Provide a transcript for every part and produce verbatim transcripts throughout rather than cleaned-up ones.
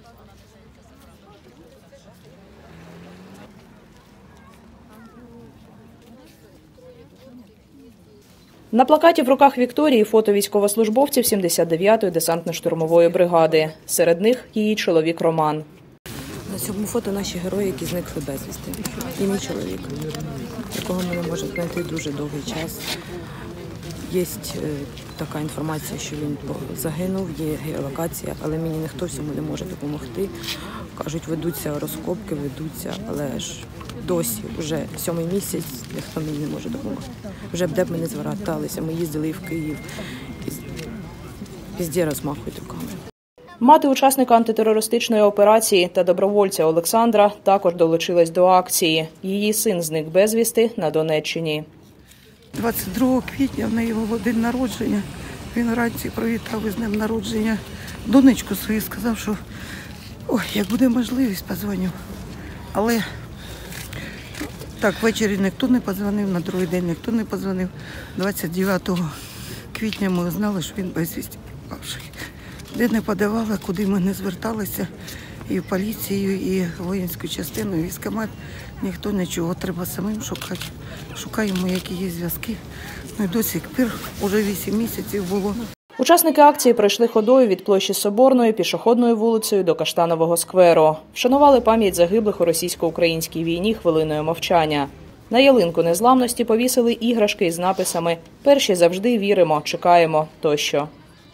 На плакаті в руках Вікторії фото військовослужбовців сімдесят дев'ятої десантно-штурмової бригади. Серед них її чоловік Роман. На цьому фото наші герої, які зникли безвісти. І мій чоловік, якого ми не можемо знайти дуже довгий час. Є така інформація, що він загинув, є геолокація, але мені ніхто всьому не може допомогти. Кажуть, ведуться розкопки, ведуться, але ж досі, вже сьомий місяць, ніхто мені не може допомогти. Вже б де б ми не зверталися, ми їздили і в Київ, і везде розмахують руками. Мати учасника антитерористичної операції та добровольця Олександра також долучилась до акції. Її син зник безвісти на Донеччині. двадцять другого квітня в неї було день народження. Він вранці привітав із днем народження донечку свою, сказав, що ой, як буде можливість, подзвоню. Але так, ввечері ніхто не подзвонив, на другий день ніхто не подзвонив. двадцять дев'ятого квітня ми знали, що він безвісти пропавший. Де не подавали, куди ми не зверталися, і в поліцію, і в воїнську частину, і військкомат, ніхто нічого, треба самим шукати. Шукаємо, які є зв'язки. Ну і до сих пір, вже вісім місяців було. Учасники акції пройшли ходою від площі Соборної пішохідною вулицею до Каштанового скверу. Вшанували пам'ять загиблих у російсько-українській війні хвилиною мовчання. На ялинку незламності повісили іграшки із написами «Перші завжди віримо, чекаємо» тощо.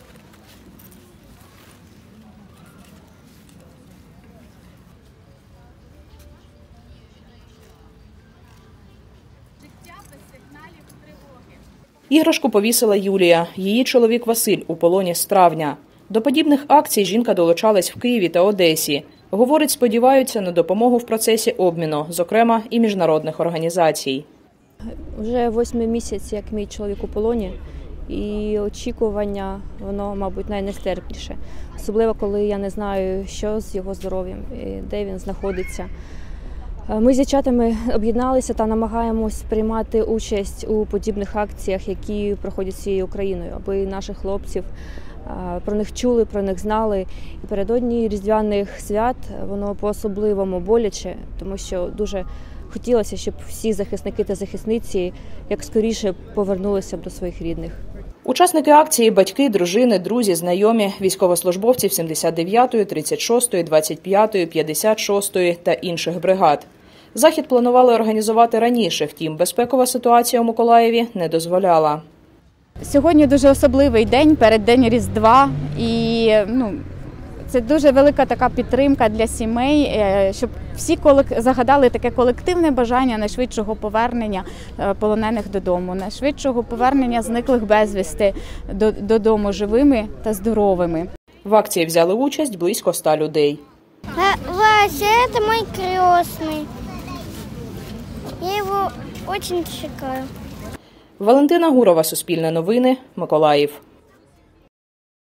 Іграшку повісила Юлія. Її чоловік Василь у полоні з травня. До подібних акцій жінка долучалась в Києві та Одесі. Говорить, сподіваються на допомогу в процесі обміну, зокрема і міжнародних організацій. Вже восьмий місяць, як мій чоловік у полоні, і очікування, воно, мабуть, найнестерпніше. Особливо, коли я не знаю, що з його здоров'ям, де він знаходиться. Ми з дівчатами об'єдналися та намагаємось приймати участь у подібних акціях, які проходять всією Україною, аби наших хлопців про них чули, про них знали. І напередодні різдвяних свят воно по-особливому боляче, тому що дуже хотілося, щоб всі захисники та захисниці як скоріше повернулися б до своїх рідних. Учасники акції – батьки, дружини, друзі, знайомі, військовослужбовців сімдесят дев'ятої, тридцять шостої, двадцять п'ятої, п'ятдесят шостої та інших бригад. Захід планували організувати раніше, втім, безпекова ситуація у Миколаєві не дозволяла. Сьогодні дуже особливий день, переддень Різдва, і ну, це дуже велика така підтримка для сімей, щоб всі загадали таке колективне бажання найшвидшого повернення полонених додому, найшвидшого повернення зниклих безвісти додому живими та здоровими. В акції взяли участь близько ста людей. Вася, це мій крестний. Я його дуже чекаю. Валентина Гурова, Суспільне новини, Миколаїв.